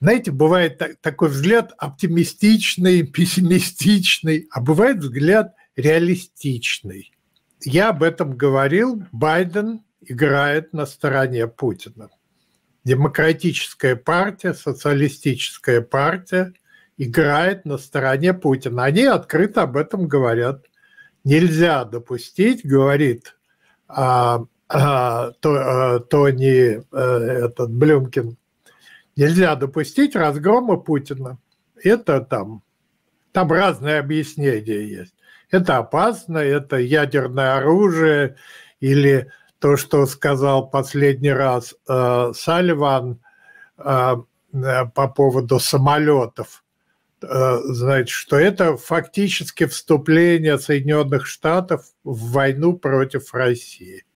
Знаете, бывает такой взгляд оптимистичный, пессимистичный, а бывает взгляд реалистичный. Я об этом говорил. Байден играет на стороне Путина. Демократическая партия, социалистическая партия играет на стороне Путина. Они открыто об этом говорят. Нельзя допустить, говорит Тони Блюмкин, нельзя допустить разгрома Путина. Это там разные объяснения есть. Это опасно, это ядерное оружие или то, что сказал последний раз Салливан по поводу самолетов, значит, что это фактически вступление Соединенных Штатов в войну против России.